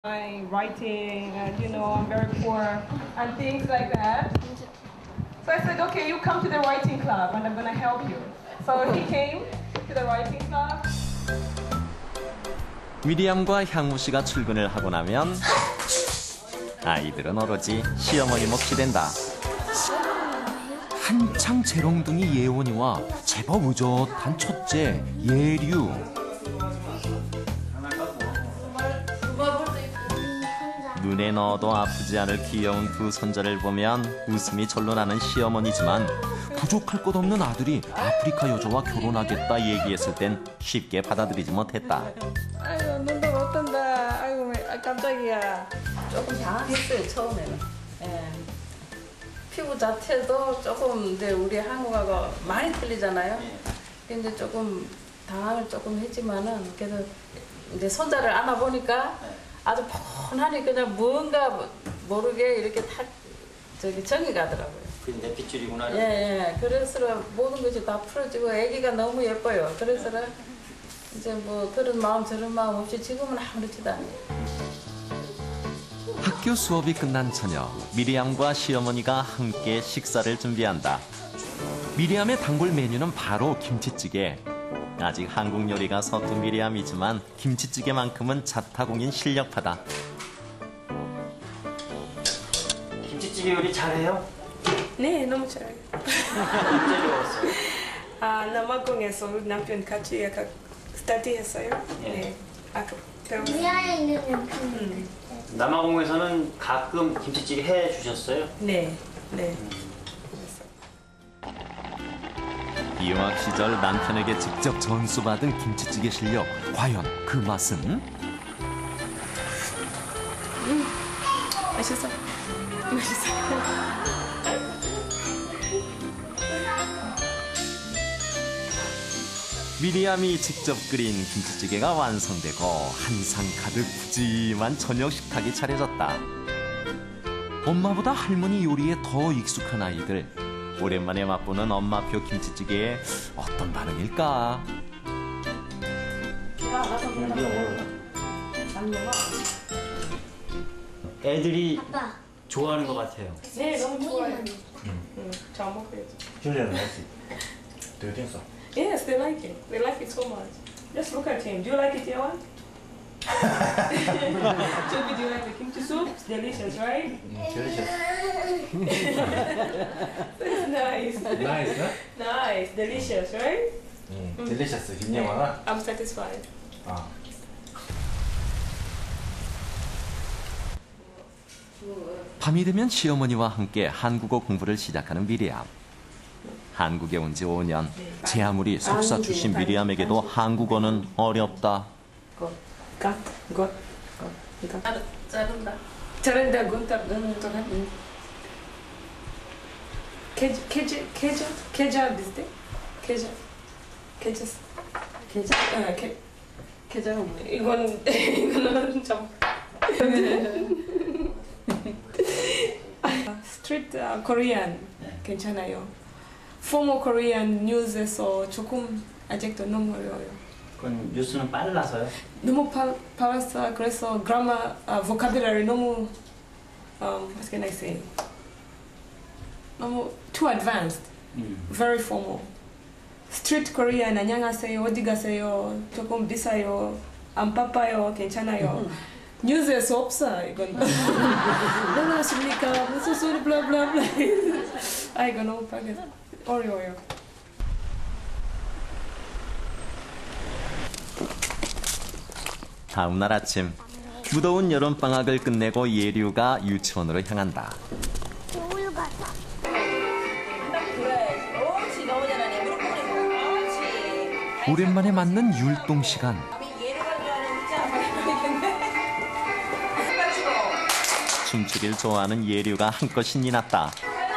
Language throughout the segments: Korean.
My writing and I'm very poor and things like that. So I said, okay, you come to the writing club and I'm gonna help you. So he came to the writing club. 미리암과 향우 씨가 출근을 하고 나면 아이들은 오로지 시어머니 몫이 된다. 한창 재롱둥이 예원이와 제법 의젓한 첫째 예류. 눈에 넣어도 아프지 않을 귀여운 두 손자를 보면 웃음이 절로 나는 시어머니지만 부족할 것 없는 아들이 아프리카 여자와 결혼하겠다 얘기했을 땐 쉽게 받아들이지 못했다. 아이고 눈도 못 뜬다. 아이고 깜짝이야. 조금 당황했어요 처음에는. 예. 피부 자체도 조금 근데 우리 한국하고 많이 틀리잖아요. 근데 조금 당황을 조금 했지만은 그래도 이제 손자를 안아 보니까 아주 폰하니 그냥 뭔가 모르게 이렇게 탁 정이 가더라고요. 그게 내 핏줄이구나. 예. 그래서 모든 것이 다 풀어지고 아기가 너무 예뻐요. 그래서 이제 뭐 그런 마음 저런 마음 없이 지금은 아무렇지도 않아요. 학교 수업이 끝난 저녁, 미리암과 시어머니가 함께 식사를 준비한다. 미리암의 단골 메뉴는 바로 김치찌개. 아직 한국 요리가 서툰 미리암이지만 김치찌개만큼은 자타공인 실력파다. 김치찌개 요리 잘해요? 네, 너무 잘해요. 언제 배웠어요? 남아공에서 남편 같이 약간 스타트했어요. 네. 배웠어요. 미아에 있는 남편이. 남아공에서는 가끔 김치찌개 해 주셨어요? 네. 유학 시절 남편에게 직접 전수받은 김치찌개 실력. 과연 그 맛은? 맛있어. 미리암이 직접 끓인 김치찌개가 완성되고 한상 가득 푸짐한 저녁 식탁이 차려졌다. 엄마보다 할머니 요리에 더 익숙한 아이들. 오랜만에 맛보는 엄마표 김치찌개에 어떤 반응일까? 애들이 아빠. 좋아하는 것 같아요. 네, 너무 좋아요. 잘 먹어요. 줄리아는 맛있어. 되게 됐어. Yes, they like it. They like it so much. Just look at him. Do you like it, Yewan? Toby, do you like the kimchi soup? It's delicious, right? delicious. It's nice. Nice, huh? Nice, delicious, right? delicious. 김영환아. I'm satisfied. 아. 밤이 되면 시어머니와 함께 한국어 공부를 시작하는 미리암. 한국에 온 지 5년. 제 아무리 석사 출신 미리암에게도 한국어는 어렵다. got. 자른다. 잘한다, 곤다. 계좌 비슷해? 계좌. 계좌가 뭐예요? 이거는 좀. 스트리트 코리안 괜찮아요. 포머 코리안 뉴스에서 조금 아직도 너무 어려워요. 그건 뉴스는 빨라서요? 너무 빨라서 그래서 그라마, vocabulary 너무 what can I say? 너무 too advanced. Very formal. 스트리트 코리안 안녕하세요, 어디 가세요, 조금 비싸요, 안 바빠요, 괜찮아요. 뉴스에서 없어 이건. 뭐 하십니까? 무슨 소리 블라블라블라. 아 이거 너무 빠르게 어려워요. 다음 날 아침, 무더운 여름방학을 끝내고 예류가 유치원으로 향한다. 우유 같아. 오랜만에 맞는 율동 시간. 춤추길 좋아하는 예류가 한껏 신이 났다.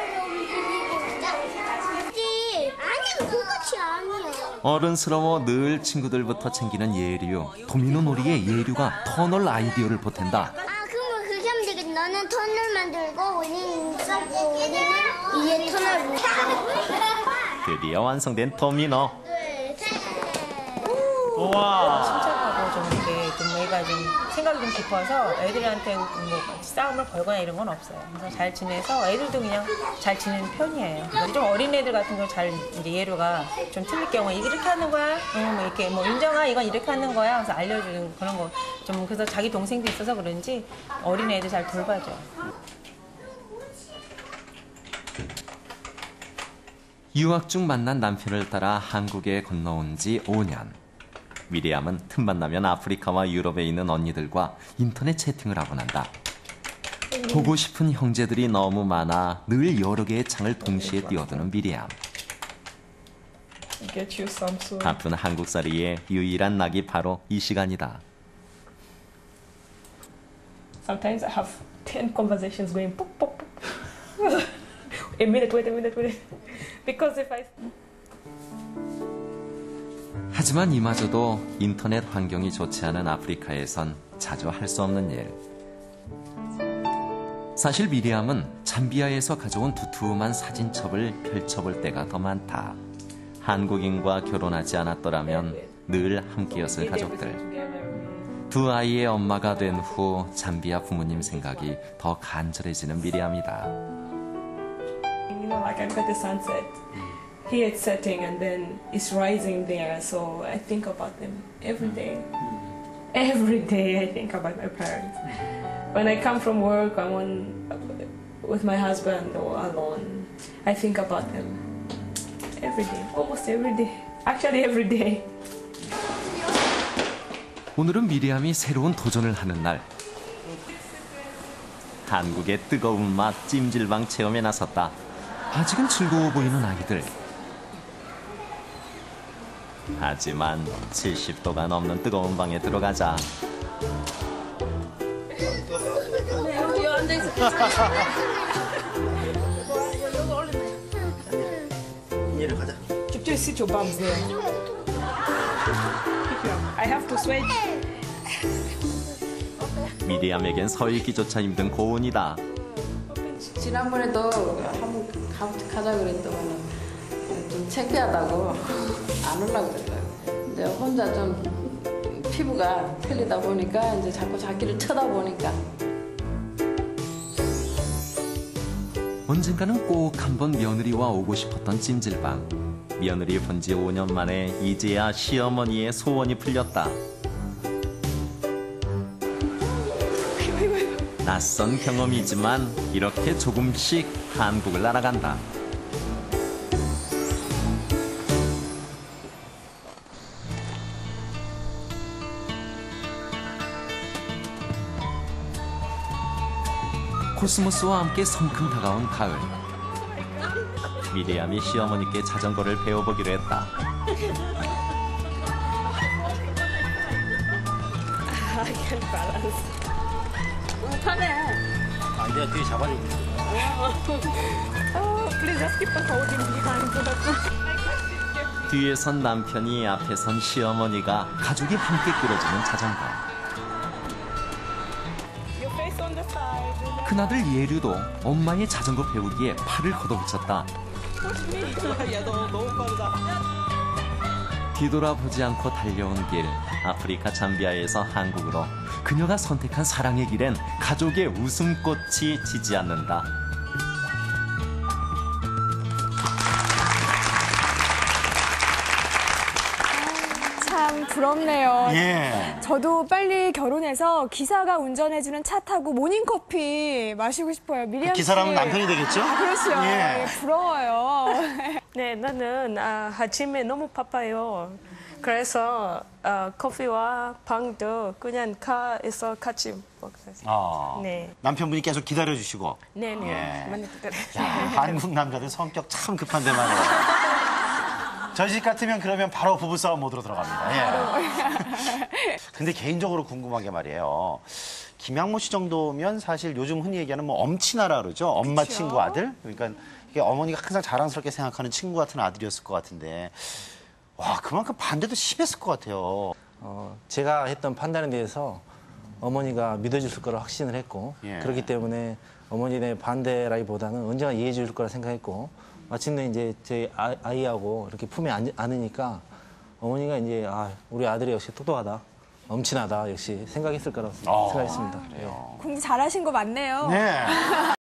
아니 그것이 아니야. 어른스러워 늘 친구들부터 챙기는 예류. 도미노 놀이에 예류가 터널 아이디어를 보탠다. 그러면 그렇게 하면 되겠다. 너는 터널 만들고 우리는 싸고 우리는 이제 터널 만들고. 드디어 완성된 도미노. 둘, 셋. 우와. 침착하고 좀 이렇게 좀 저희가 좀 생각이 좀 깊어서 애들한테 뭐 싸움을 걸거나 이런 건 없어요. 그래서 잘 지내서 애들도 그냥 잘 지내는 편이에요. 좀 어린 애들 같은 거 잘 이제 예류가 좀 틀릴 경우에 이렇게 하는 거야, 뭐 이렇게 뭐 인정아 이건 이렇게 하는 거야, 그래서 알려주는 그런 거 좀 그래서 자기 동생도 있어서 그런지 어린 애들 잘 돌봐줘. 유학 중 만난 남편을 따라 한국에 건너온 지 5년. 미리암은 틈만 나면 아프리카와 유럽에 있는 언니들과 인터넷 채팅을 하곤 한다. 보고 싶은 형제들이 너무 많아 늘 여러 개의 창을 동시에 띄워두는 미리암. 바쁜 한국살이의 유일한 낙이 바로 이 시간이다. Sometimes I have 10 conversations going pop, pop, pop. A minute, wait. Because if I... 하지만 이마저도 인터넷 환경이 좋지 않은 아프리카에선 자주 할 수 없는 일. 사실 미리암은 잠비아에서 가져온 두툼한 사진첩을 펼쳐볼 때가 더 많다. 한국인과 결혼하지 않았더라면 늘 함께였을 가족들. 두 아이의 엄마가 된 후 잠비아 부모님 생각이 더 간절해지는 미리암이다. You know, like I've got the sunset. Here it's setting and then it's rising there. So I think about them every day. Every day I think about my parents. When I come from work, I'm with my husband or alone. I think about them every day, almost every day. Actually every day. 오늘은 미리암이 새로운 도전을 하는 날. 한국의 뜨거운 맛 찜질방 체험에 나섰다. 아직은 즐거워 보이는 아이들. 하지만 70도가 넘는 뜨거운 방에 들어가자. 이리로 가자. Just sit your bums there. I have to sweat. 미리암에겐 서 있기조차 힘든 고온이다. 지난번에도 한번 가자 그랬더니 좀 창피하다고 안 오려고 그랬어요. 근데 혼자 좀 피부가 틀리다 보니까 이제 자꾸 자기를 쳐다보니까. 언젠가는 꼭 한번 며느리와 오고 싶었던 찜질방. 며느리 본 지 5년 만에 이제야 시어머니의 소원이 풀렸다. 낯선 경험이지만 이렇게 조금씩 한국을 날아간다. 코스모스와 함께 성큼 다가온 가을. 미리암이 시어머니께 자전거를 배워보기로 했다. I can't balance. 아, 내가 뒤에 잡아주고 있어. Oh, please just keep on holding behind. 뒤에 선 남편이 앞에 선 시어머니가 가족이 함께 끌어주는 자전거. Your face on the side. 큰아들 예류도 엄마의 자전거 배우기에 팔을 걷어붙였다. 야, 너무 빠르다. 뒤돌아보지 않고 달려온 길. 아프리카 잠비아에서 한국으로 그녀가 선택한 사랑의 길엔 가족의 웃음꽃이 지지 않는다. 참 부럽네요. 예. 저도 빨리 결혼해서 기사가 운전해주는 차 타고 모닝커피 마시고 싶어요. 미리암 씨. 기사라면 남편이 되겠죠? 아, 그렇죠. 예. 예, 부러워요. 네, 나는 아침에 너무 바빠요. 그래서 커피와 빵도 그냥 가에서 같이 먹어요. 아, 네. 남편분이 계속 기다려주시고. 네네. 예. 많이 기다려요. 야, 한국 남자들 성격 참 급한데 말이에요. 저희 집 같으면 그러면 바로 부부싸움 모드로 들어갑니다. 예. 근데 개인적으로 궁금한 게 말이에요. 김양모 씨 정도면 사실 요즘 흔히 얘기하는 뭐 엄친아라 그러죠. 엄마 그쵸? 친구 아들. 그러니까 이게 어머니가 항상 자랑스럽게 생각하는 친구 같은 아들이었을 것 같은데. 와, 그만큼 반대도 심했을 것 같아요. 제가 했던 판단에 대해서 어머니가 믿어줄 거라 확신을 했고 예. 그렇기 때문에 어머니의 반대라기보다는 언제나 이해해 줄 거라 생각했고 마침내 이제 제 아이하고 이렇게 품에 안으니까 어머니가 이제 우리 아들이 역시 똑똑하다. 엄친하다 역시 생각했을 거라고 생각했습니다. 그래요. 공부 잘하신 거 맞네요. 네.